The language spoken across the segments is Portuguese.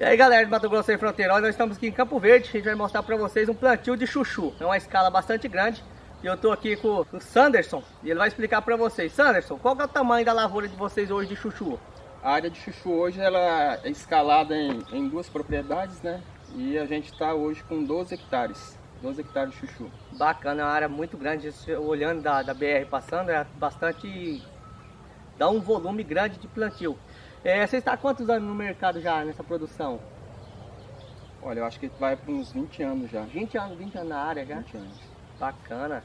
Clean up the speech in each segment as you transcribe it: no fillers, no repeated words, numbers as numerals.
E aí galera de Mato Grosso sem Fronteira, nós estamos aqui em Campo Verde. A gente vai mostrar para vocês um plantio de chuchu. É uma escala bastante grande. E eu tô aqui com o Sanderson e ele vai explicar para vocês. Sanderson, qual que é o tamanho da lavoura de vocês hoje de chuchu? A área de chuchu hoje ela é escalada em duas propriedades, né? E a gente está hoje com 12 hectares. 12 hectares de chuchu. Bacana, é uma área muito grande. Olhando da BR passando, é bastante... dá um volume grande de plantio. Você está há quantos anos no mercado já nessa produção? Olha, eu acho que vai para uns 20 anos já. 20 anos na área já? 20 anos. Bacana.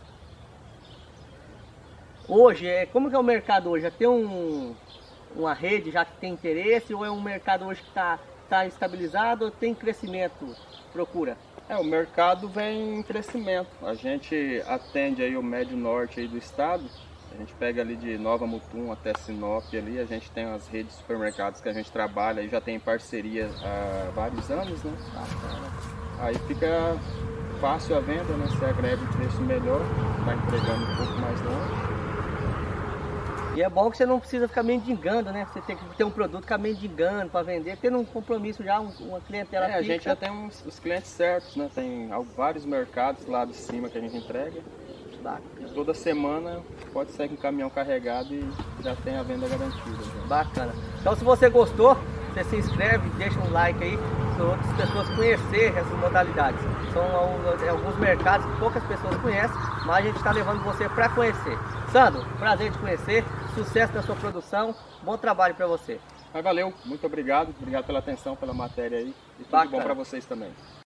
Hoje, como que é o mercado hoje? Já tem uma rede já que tem interesse ou é um mercado hoje que está estabilizado ou tem crescimento, procura? O mercado vem em crescimento. A gente atende aí o médio norte aí do estado. A gente pega ali de Nova Mutum até Sinop ali, a gente tem as redes de supermercados que a gente trabalha e já tem parceria há vários anos, né? Aí fica fácil a venda, né? Você agrega um preço melhor, vai entregando um pouco mais longe. E é bom que você não precisa ficar mendigando, né? Você tem que ter um produto, ficar mendigando para vender, tendo um compromisso já, uma clientela fixa. A gente já tem os clientes certos, né? Tem vários mercados lá de cima que a gente entrega. E toda semana pode sair com o caminhão carregado e já tem a venda garantida. Já. Bacana. Então se você gostou, você se inscreve, deixa um like aí para outras pessoas conhecerem essas modalidades. São alguns mercados que poucas pessoas conhecem, mas a gente está levando você para conhecer. Sandro, prazer te conhecer, sucesso na sua produção, bom trabalho para você. Mas valeu, muito obrigado pela atenção, pela matéria aí e tudo Bacana. de bom para vocês também.